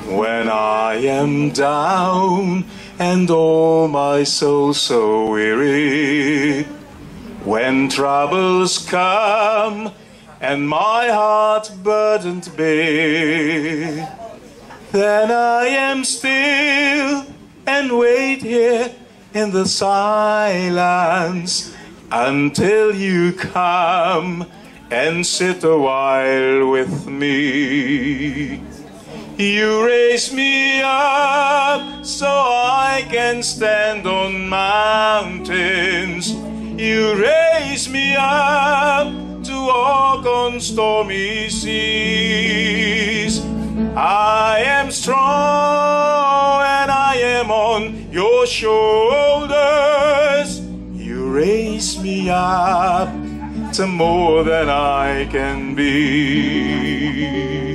When I am down and oh my soul so weary, when troubles come and my heart burdened be, then I am still and wait here in the silence until you come and sit a while with me. You raise me up so I can stand on mountains. You raise me up to walk on stormy seas. I am strong and I am on your shoulders. You raise me up to more than I can be.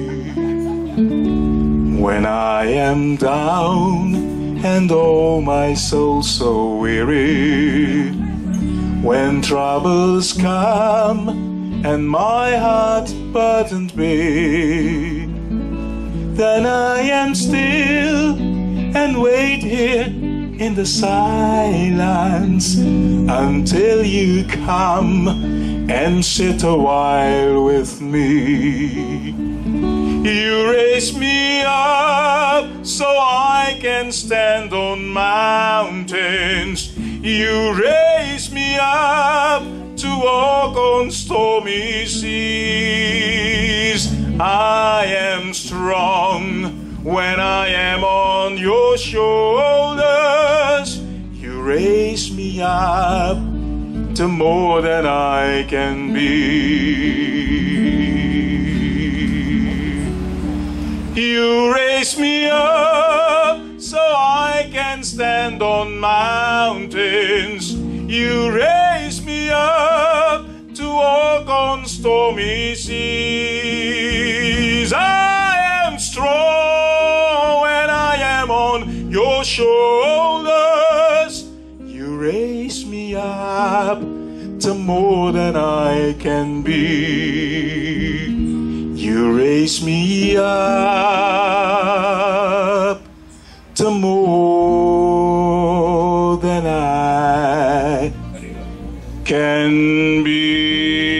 When I am down and oh my soul so weary, when troubles come and my heart burdened be, then I am still and wait here in the silence until you come and sit a while with me. You raise me up so I can stand on mountains. You raise me up to walk on stormy seas. I am strong when I am on your shoulders. You raise me up to more than I can be. You raise me up so I can stand on mountains. You raise me up to walk on stormy seas. I am strong when I am on your shoulders. You raise me up to more than I can be. You raise me up to more than I can be.